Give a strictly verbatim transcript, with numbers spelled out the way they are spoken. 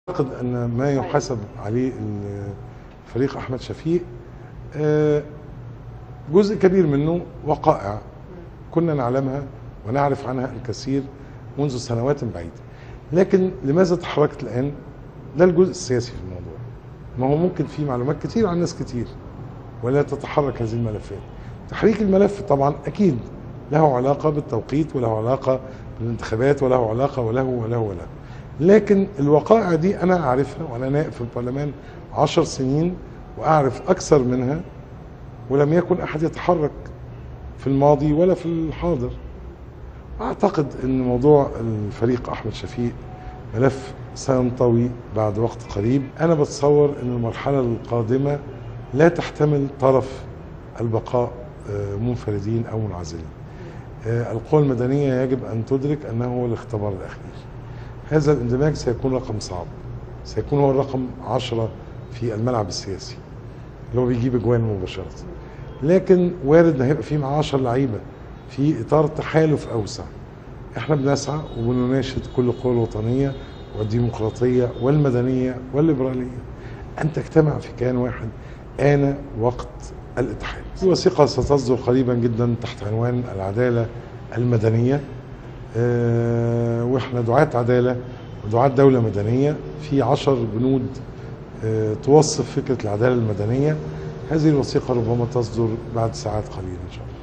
أعتقد أن ما يحاسب عليه الفريق أحمد شفيق جزء كبير منه وقائع كنا نعلمها ونعرف عنها الكثير منذ سنوات بعيدة، لكن لماذا تحركت الآن؟ ده الجزء السياسي في الموضوع. ما هو ممكن في معلومات كتير عن ناس كتير ولا تتحرك هذه الملفات. تحريك الملف طبعا أكيد له علاقة بالتوقيت وله علاقة بالانتخابات وله علاقة وله وله وله لكن الوقائع دي أنا أعرفها وأنا نائب في البرلمان عشر سنين وأعرف أكثر منها، ولم يكن أحد يتحرك في الماضي ولا في الحاضر. أعتقد أن موضوع الفريق أحمد شفيق ملف سينطوي بعد وقت قريب. أنا بتصور أن المرحلة القادمة لا تحتمل طرف البقاء منفردين أو منعزلين. القوى المدنية يجب أن تدرك أنه هو الاختبار الأخير. هذا الاندماج سيكون رقم صعب، سيكون هو الرقم عشرة في الملعب السياسي اللي هو بيجيب اجوان مباشرة، لكن وارد ان هيبقى فيه معاه عشر لعيبه في اطار تحالف اوسع. احنا بنسعى وبنناشد كل القوى الوطنيه والديمقراطيه والمدنيه والليبراليه ان تجتمع في كيان واحد آن وقت الاتحاد. في وثيقه ستصدر قريبا جدا تحت عنوان العداله المدنيه، أه واحنا دعاة عداله ودعاة دوله مدنيه. في عشر بنود أه توصف فكره العداله المدنيه. هذه الوثيقه ربما تصدر بعد ساعات قليله ان شاء الله.